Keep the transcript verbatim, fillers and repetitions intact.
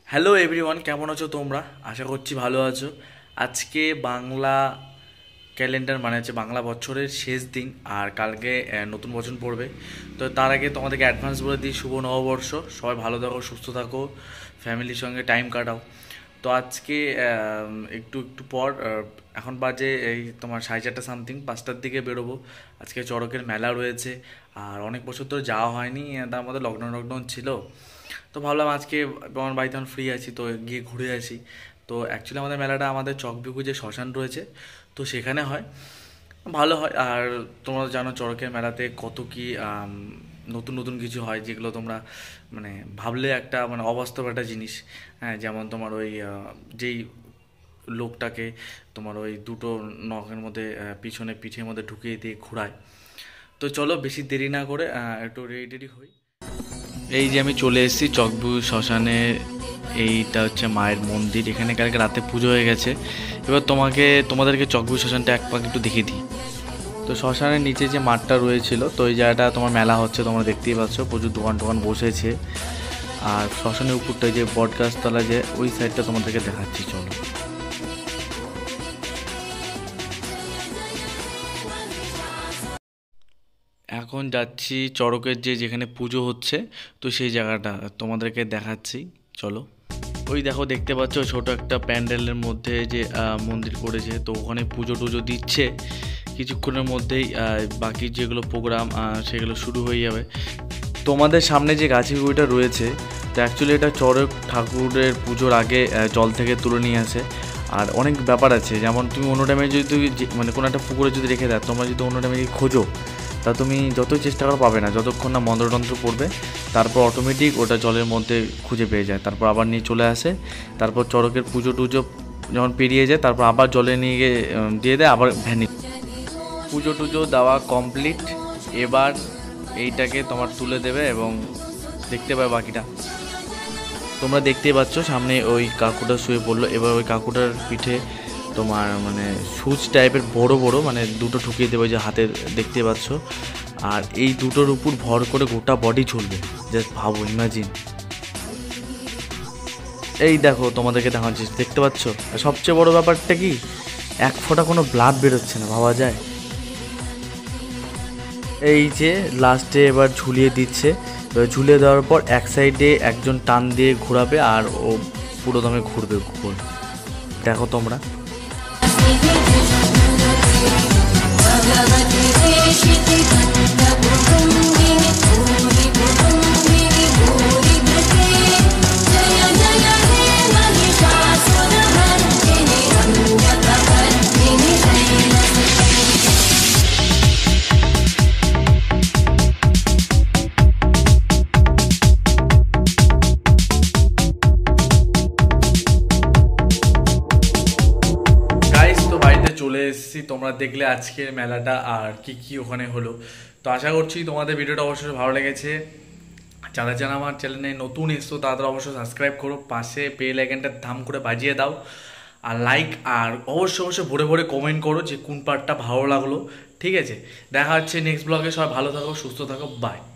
Hello everyone, কেমন আছো তোমরা? আশা করছি ভালো আছো। আজকে বাংলা ক্যালেন্ডার মানে হচ্ছে বাংলা বছরের শেষ দিন, আর কালকে আহ, নতুন বছর পড়বে। তো তার আগে তোমাদেরকে অ্যাডভান্স বলে দিই শুভ নববর্ষ। সবাই ভালো থাকো, সুস্থ থাকো, ফ্যামিলির সঙ্গে টাইম কাটাও। তো আজকে আহ, একটু একটু পর আহ, এখন বাজে এই তোমার সাড়ে চারটা সামথিং, পাঁচটার দিকে বেরোবো। আজকে চড়কের মেলা রয়েছে, আর অনেক বছর ধরে যাওয়া হয়নি, আহ, তার মধ্যে লকডাউন লকডাউন ছিল। তো ভাবলাম আজকে আমার বাড়িতে এখন ফ্রি আছি, তো গিয়ে ঘুরে আসি। তো অ্যাকচুয়ালি আমাদের মেলাটা আমাদের চকবিকু যে শ্মশান রয়েছে, তো সেখানে হয়, ভালো হয়। আর তোমরা জানো চড়কের মেলাতে কত কি আম, নতুন নতুন কিছু হয়, যেগুলো তোমরা মানে ভাবলে একটা মানে অবাস্তব একটা জিনিস। হ্যাঁ, যেমন তোমার ওই আহ, যেই লোকটাকে তোমার ওই দুটো নখের মধ্যে আহ, পিছনে পিঠের মধ্যে ঢুকিয়ে দিয়ে ঘোরায়। তো চলো বেশি দেরি না করে আহ, একটু রেডি টেডি হই। এই যে আমি চলে এসেছি চকবু শ্মশানে। এইটা হচ্ছে মায়ের মন্দির, এখানে কালকে রাতে পুজো হয়ে গেছে। এবার তোমাকে তোমাদেরকে চকবু শ্মশানটা এক পাক একটু দেখিয়ে দিই। তো শ্মশানের নিচে যে মাঠটা রয়েছিল, তো এই জায়গাটা তোমার মেলা হচ্ছে, তোমরা দেখতেই পাচ্ছ প্রচুর দোকান টোকান বসেছে। আর শ্মশানের উপরটা যে বটগাছতলা, যে ওই সাইডটা তোমাদেরকে দেখাচ্ছি, চলো। এখন যাচ্ছি চড়কের যে যেখানে পুজো হচ্ছে, তো সেই জায়গাটা তোমাদেরকে দেখাচ্ছি, চলো। ওই দেখো, দেখতে পাচ্ছ ছোট একটা প্যান্ডেলের মধ্যে যে আহ, মন্দির করেছে, তো ওখানে পুজো টুজো দিচ্ছে। কিছুক্ষণের মধ্যেই আহ, বাকি যেগুলো প্রোগ্রাম সেগুলো শুরু হয়ে যাবে। তোমাদের সামনে যে গাছি বইটা রয়েছে, তো অ্যাকচুয়ালি এটা চড়ক ঠাকুরের পুজোর আগে আহ, জল থেকে তুলে নিয়ে আসে। আর অনেক ব্যাপার আছে, যেমন তুমি অন্য টাইমে যদি তুমি যে- মানে কোনো একটা পুকুরে যদি রেখে দেয়, তোমরা যদি অন্য টাইমে খোঁজো, তা তুমি যতই চেষ্টা করো পাবে না, যতক্ষণ না মন্ত্রতন্ত্র পড়বে। তারপর অটোমেটিক ওটা জলের মধ্যে খুঁজে পেয়ে যায়, তারপর আবার নিয়ে চলে আসে। তারপর চড়কের পুজো টুজো যখন পেরিয়ে যায়, তারপর আবার জলে নিয়ে গিয়ে উম, দিয়ে দেয়, আবার ভ্যানি। পুজো টুজো দেওয়া কমপ্লিট। এবার এইটাকে তোমার তুলে দেবে এবং দেখতে পাবে বাকিটা। তোমরা দেখতেই পাচ্ছ সামনে ওই কাকুটা শুয়ে পড়লো। এবার ওই কাকুটার পিঠে তোমার মানে সুচ টাইপের বড় বড় মানে দুটো ঠুকিয়ে দেবে, যে হাতে দেখতে পাচ্ছ। আর এই দুটোর উপর ভর করে গোটা বডি ঝুলবে, জাস্ট ভাবো, ইমাজিন। এই দেখো, তোমাদেরকে দেখাচ্ছি, দেখতে পাচ্ছ। আর সবচেয়ে বড় ব্যাপারটা কি, এক ফোঁটা কোনো ব্লাড বেরোচ্ছে না, ভাবা যায়। এই যে লাস্টে এবার ঝুলিয়ে দিচ্ছে। এবার ঝুলিয়ে দেওয়ার পর এক সাইডে একজন টান দিয়ে ঘোরাবে, আর ও পুরো দমে ঘুরবে গোল। দেখো তোমরা। গাইস, তো বাড়িতে চলে এসেছি, তোমরা দেখলে আজকের মেলাটা আর কি কি ওখানে হলো। তো আশা করছি তোমাদের ভিডিওটা অবশ্যই ভালো লেগেছে। যারা যারা আমার চ্যানেলে নতুন এসছো তাদের অবশ্যই সাবস্ক্রাইব করো, পাশে বেল আইকনটা ধাম করে বাজিয়ে দাও, আর লাইক, আর অবশ্যই অবশ্যই ভরে ভরে কমেন্ট করো যে কোন পার্টটা ভালো লাগলো। ঠিক আছে, দেখা হচ্ছে নেক্সট ব্লগে। সবাই ভালো থাকো, সুস্থ থাকো, বাই।